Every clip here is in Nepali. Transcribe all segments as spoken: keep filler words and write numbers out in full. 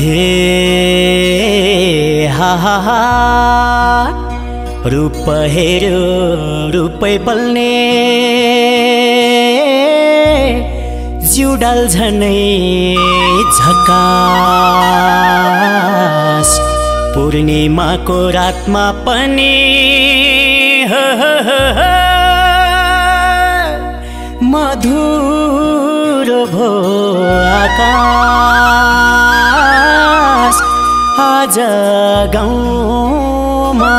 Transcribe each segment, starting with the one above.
हे हा हा हा रूप हेर्यो रूपै बल्ने जिउडाल झनै झकास पूर्णिमाको रातमा पनि ह ह ह मधुर भो आकाश आज गाउँमा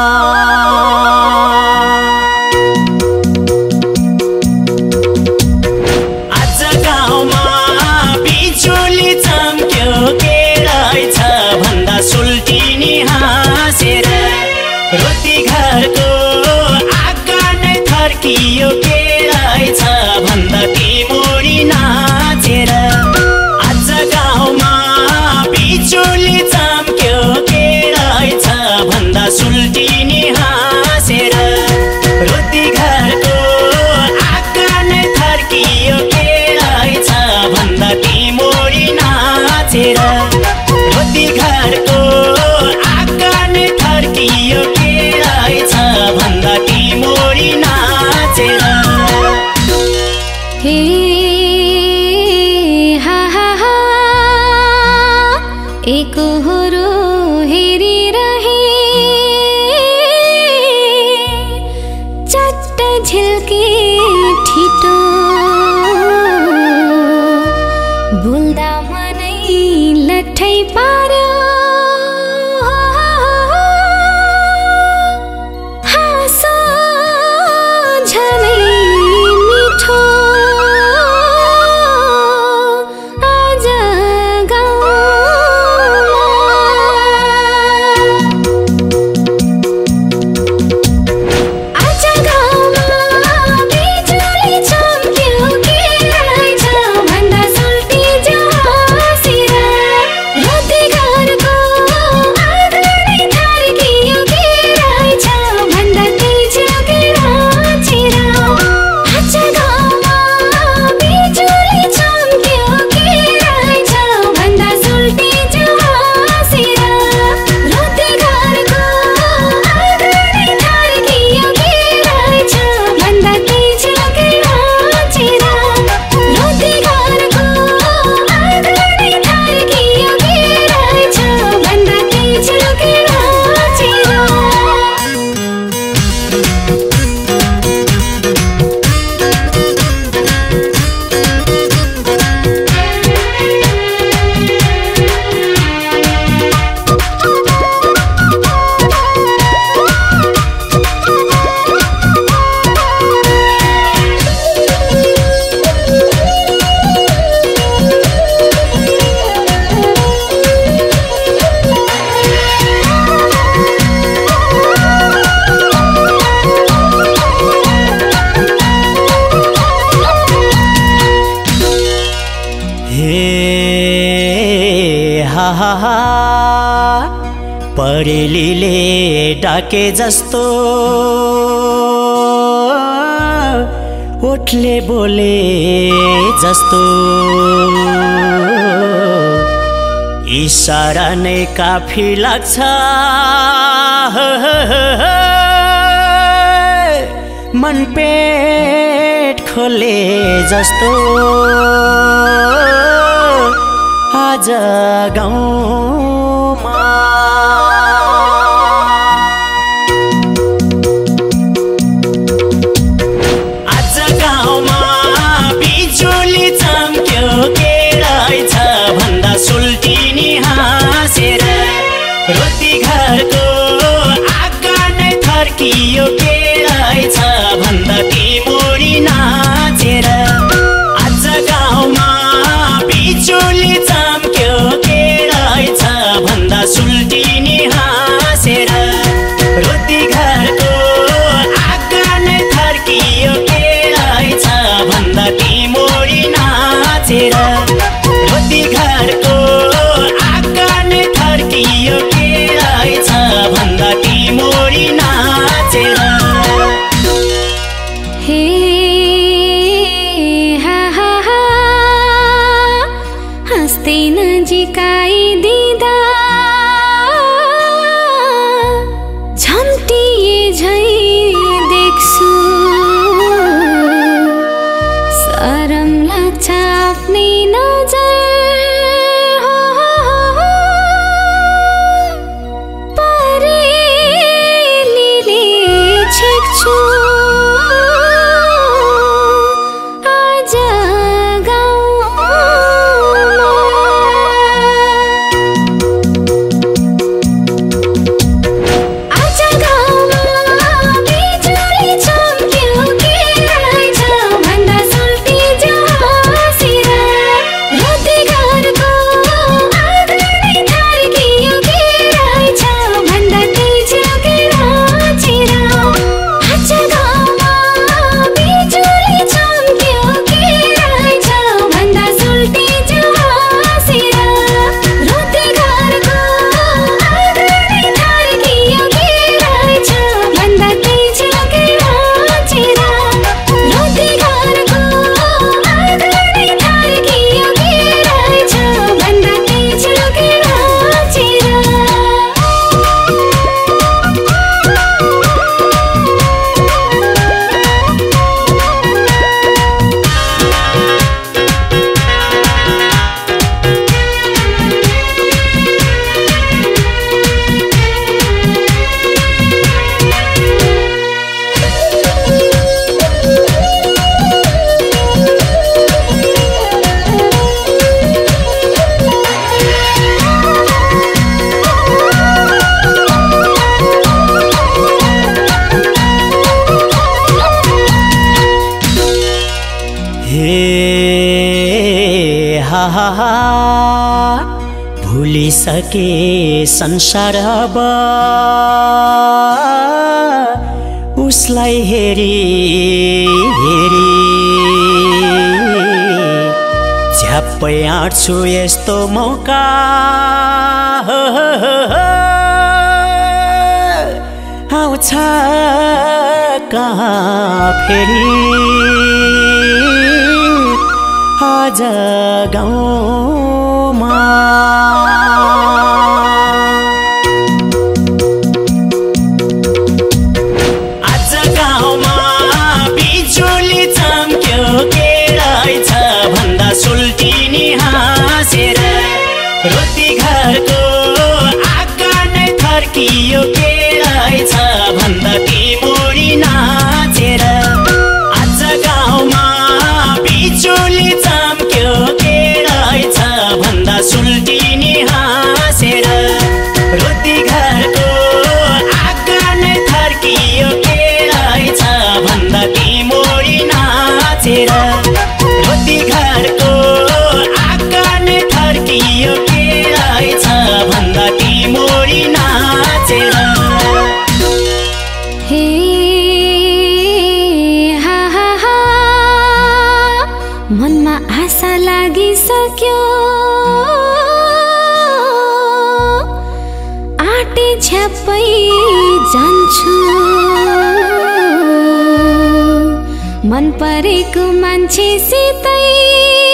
आज गाउँमा बिजुली चम्क्यो के रहेछ भन्दा सुल्टिनी हाँसेर रोटी घरको आँखा नै थर्कियो के रहेछ भन्दा तिमोरी नाचेर आज गाउँमा बिजुली चम्क्यो के रहेछ भन्दा सुल्टिनी हाँसेर रोटी घरको आँखा नै थर्कियो के रहेछ भन्दा तिमोरी नाचेर रोटी घरको आँखा नै थर्कियो के रहेछ भन्दा तिमोरी नाचेर हे हा हा हा एकहोरो हेरिरहे चट्ट झिल्के ठिटो बोल्दा मनै लट्ठै पार्यो हाँसो झनै मिठो आज गाउँमा आज गाउँमा बिजुली चम्क्यो के रहेछ भन्दा सुल्टी हाँसेर रोटी घरको आँखा नै थर्कियो के रहेछ भन्दा तिजोकै नाचेर आज गाउँमा बिजुली चम्क्यो के रहेछ भन्दा सुल्टी हाँसेर रोटी घरको आँखा नै थर्कियो के रहेछ भन्दा तिजोकै नाचेर रोटी घरको आँखा नै थर्कियो के रहेछ भन्दा तिजोकै नाचेर हे हा हा हा परेलीले डाके जस्तो ओठले बोले जस्तो इशारा नै काफी लाग्छ मन पेट खोले जस्तो आज गाउँमा आज गाउँमा बिजुली चम्क्यो के रहेछ भन्दा सुल्टिनी हाँसेर रोटी घरको आँखा नै थर्कियो के रहेछ भन्दा तिमोरी नाचेर आज गाउँमा बिजुली चम्क्यो के रहेछ भन्दा सुल्टिनी हाँ झिल्काइदिँदा झम्टिए झै देख्छु सरम लाग्छ आफ्नै नजर परेलीले छेक्छु आज गाउँमा आज गाउँमा बिजुली चम्क्यो के रहेछ भन्दा सुल्टी जहाँसिर रोटी घरको आँगनै थर्कियो के रहेछ भन्दा तेज लगेर चिर आज गाउँमा बिजुली चम्क्यो के रहेछ भन्दा सुल्टी जहाँसिर रोटी घरको आँगनै थर्कियो के रहेछ भन्दा तेज लगेर चिर रोटी घरको आँगनै थर्कियो के रहेछ भन्दा तेज लगेर चिर हे हा हा हा भुलिसके संसार अब उसलाई हेरी हेरी झ्याप्पै आँट्छु यस्तो मौका हो, हो, हो, हो। आउँछ कहाँ फेरि आज गाउँमा आज गाउँमा बिजुली चम्क्यो के रहेछ भन्दा सुल्टिनी हाँसेर रोटी घरको आँगा नै थर्कियो के रहेछ भन्दा तिमोरी नाचेर आज गाउँमा बिजुली चम्क्यो के रहेछ भन्दा सुल्टिनी हाँसेर रोटी घरको आँगा नै थर्कियो के रहेछ भन्दा तिमोरी नाचेर रोटी घरको आँगा नै थर्कियो के रहेछ भन्दा तिमोरी नाचेर हे हा हा हा मनमा आशा लागिसक्यो आँटे झ्याप्पै जान्छु मन परेको मान्छेसितै